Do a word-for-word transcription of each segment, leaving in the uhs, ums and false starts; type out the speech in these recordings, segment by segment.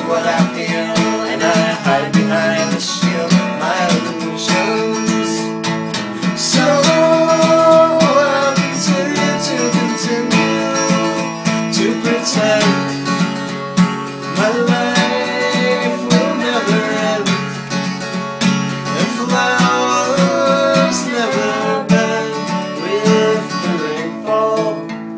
what I feel, and I hide behind the shield of my illusions. So I'll continue to continue to pretend my life will never end, and flowers never bend with the rainfall.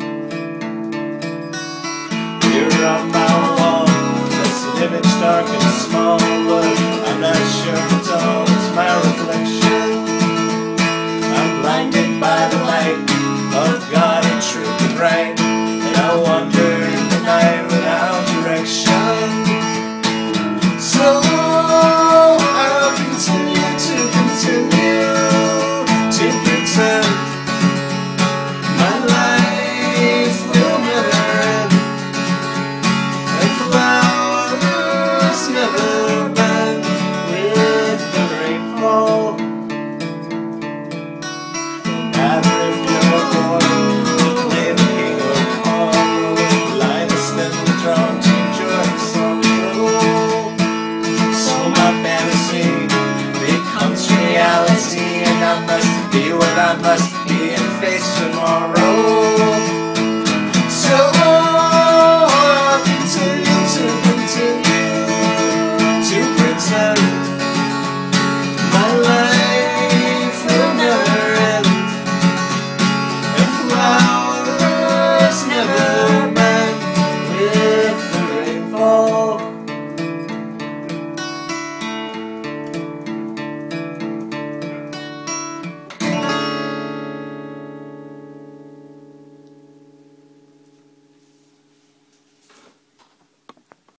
Here on my wall, that's an image dark and small, but I'm not sure it's always my reflection. I'm blinded by the light of God and truth and right, and I wonder